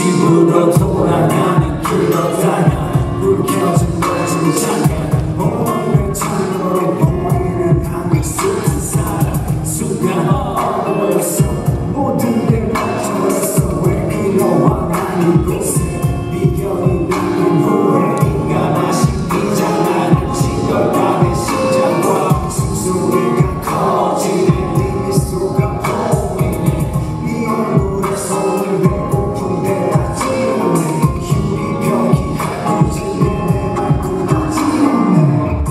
집으로 돌아가는 길로다가 불 켜진 멋진 잠깐 오늘 창으로 보이는 하늘 숱한 사람 순간 보였어 모든 게 멈춰있어 왜 그러와 난 이곳에 미련이 남긴 후에 인간하신 이장난을 징걸다 내 심장과 숨소리가 커지네 네 미소가 보이네 네 얼굴에 손을 대고픈데 닿지 않네 유리벽이 하구질래 내 말고 닿지 않네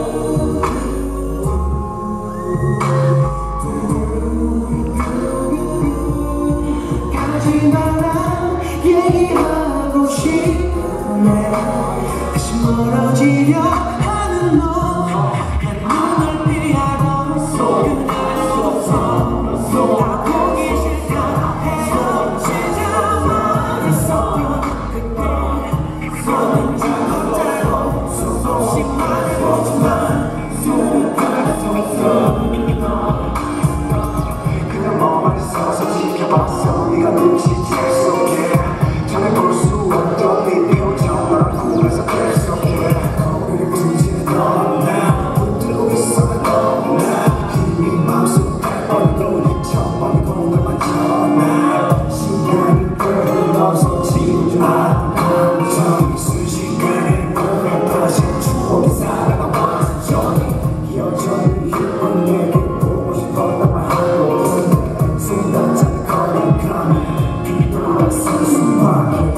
가지 마라 얘기하고 싶네 다시 멀어지려 하는 너 눈을 피하고 그날 수 없어 다 보기 싫다 헤어지자 말했어 그때 손은 잡고 짜고 수없이 말해보지만 숨을 가렸어 그냥 너만 있어서 지켜봤어 네가 눈치챌 속에 전해볼 수 없던 네 표정 널 꿈에서 계속해 거리를 두지 넌나 붙들고 있어 너나 힘이 마음속 발버리고 천번의 공간만 전화 시간이 흘러서 지우지 마 감정이 순식간에 보면 다시 추억이 살아남아 저기 여전히 힘은 내게 보고 싶었단 말 하고 순간차는 걸어가면 뒤돌아선 수많이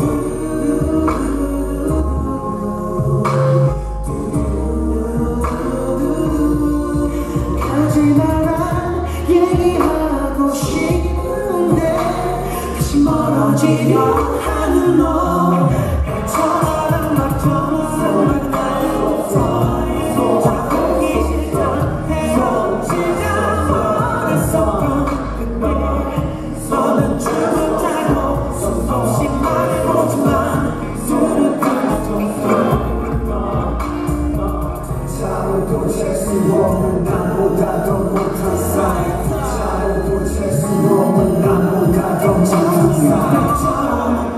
가지 마라 얘기하고 싶은데 다시 멀어지려 하는 너 헤쳐나간 막혀는 숨을 가렸어 다 보기 싫다 헤어지자 말했어 그때 너는 춤을 타고 수없이 말해보지만 술을 가졌어 차로도 잴 수 없는 나보다 더 못한 사이 차로도 잴 수 없는 나보다 더 착한 사이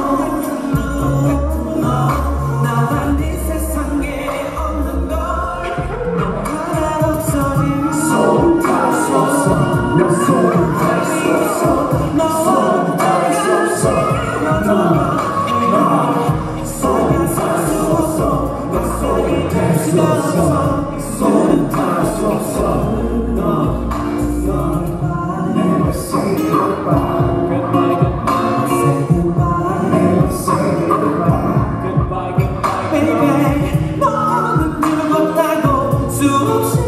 나만 네 세상에 없는 걸 하나 없어진 손 닿을 수 없어 내 손을 닿을 수 없어 너 손을 닿을 수 없어 너 손을 닿을 수 없어 내 손을 닿을 수 없어 손을 닿을 수 없어 너 Never say goodbye Goodbye, goodbye Say goodbye Never say goodbye Goodbye, goodbye Baby 너는 누구보다도 수없이